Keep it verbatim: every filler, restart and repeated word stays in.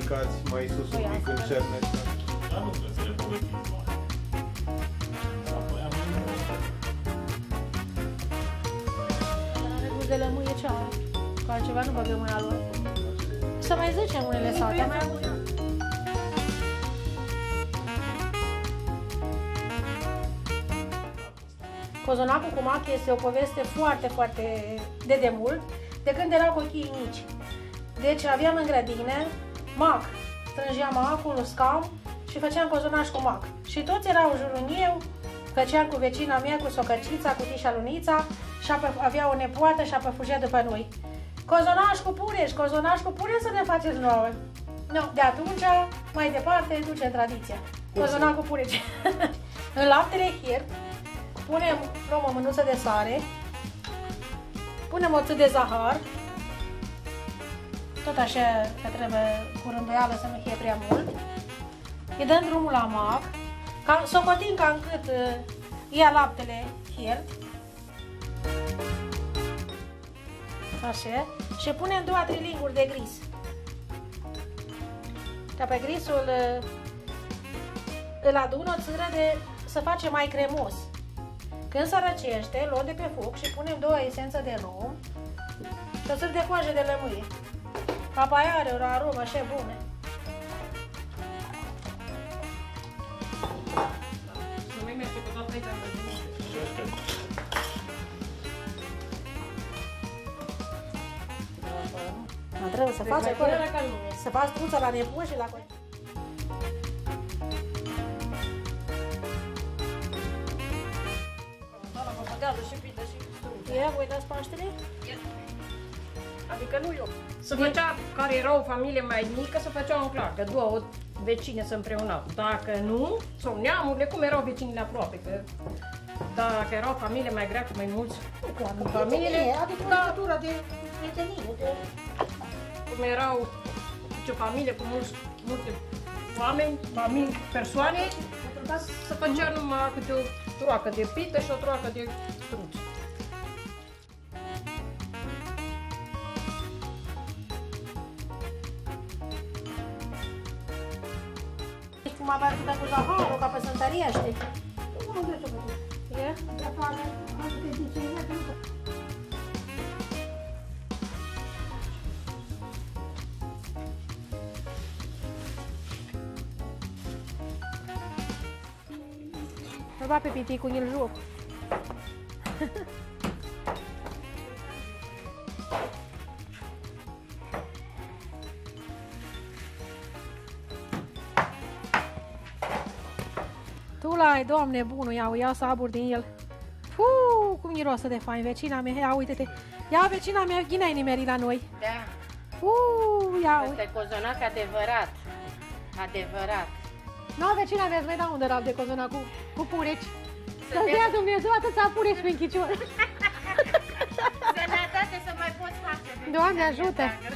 ridicați mai sus un pic în cerne. Dar nu trebuie să le povestiți mare. Apoi am de lămâie ce are. Cu altceva nu băgăm mâna lor. Să mai zicem unele sate. Cozonacul cu mac este o poveste foarte, foarte de demult, de când erau copiii mici. Deci aveam în grădină mac. Strângeam macul, uscam și făceam cozonaș cu mac. Și toți erau în jurul meu, făceam cu vecina mea, cu socăcița, cu tișa Lunița, și avea o nepoată și apăfugea după noi. Cozonaș cu pureș, cozonaș cu pureș să ne faceți nouă. No, de atunci, mai departe, duce tradiția. Cozonaș cu pureș. În laptele hiert, punem, luăm o mânuță de sare, punem o țât de zahăr, tot așa că trebuie cu rânduială să nu fie prea mult. Îi dăm drumul la mac, ca, socotim ca încât uh, ia laptele hiert. Așa. Și punem două trei linguri de gris. Ca pe grisul uh, îl adun o țâră de să face mai cremos. Când se răcește, luăm de pe foc și punem două esențe de rom și o țâră de coajă de lămâie. Papaia are o aromă așa bună. Nu mai merge cu toată aici în văzut. Nu trebuie să faci acolo, să faci truța la nepot și la coi. Ia, voi dați Paștele? Adică nu eu. Se făcea, care era o familie mai mică, se făcea un clar, că două vecine se împreunau. Dacă nu, sau neamurile, cum erau vecinile aproape, că dacă era o familie mai grea, cu mai mulți familie, adică o legătură de prietenie, de... cum erau ce familie cu mulți, multe oameni, familii, persoane, se făcea numai câte o troacă de pită și o troacă de struț. Cum a bătut cu zaharul, ca pe să întărește. E? Îl bat pe piticul, îl joc. Tu l-ai, Doamne bunul, iau, iau saburi din el. Fuu, cum miroasă de fain, vecina mea, ia uite-te. Ia, vecina mea, ghinea-i nimerit la noi. Da. Fuu, ia uite. Este cozonac adevărat. Adevărat. Nu, vecina mea, îți mai dau un dărap de cozonac cu, cu pureci. Să-ți dea Dumnezeu atâția pureci pe închicior. Sănătate să mai poți face. Doamne ajută!